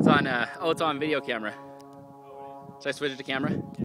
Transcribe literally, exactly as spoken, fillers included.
on, uh, oh, it's on video camera. Should I switch it to camera?